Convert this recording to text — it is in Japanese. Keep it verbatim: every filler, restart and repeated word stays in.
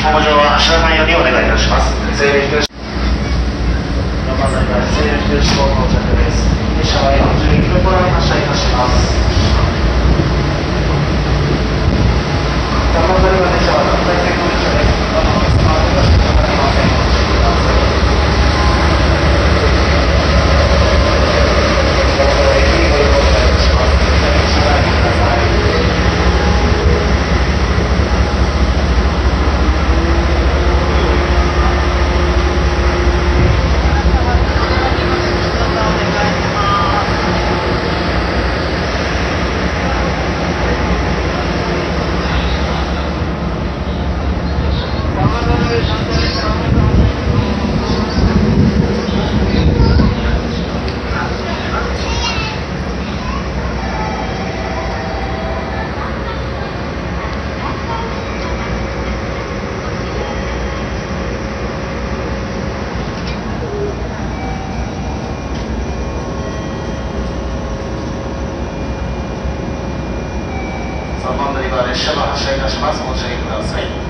降乗は走らないようにお願いいたします。西武東よんばん乗り場西武東号到着です。列車はよんじゅういっぷん頃に発車いたします。さんばん乗り場列車は団体線の列車です。まだお客様はお出しくださいません。ご注意ください。そろそろ駅にご移動お願いいたします。列車に車内にください。さんばん乗り場列車が発車いたします。ご注意ください。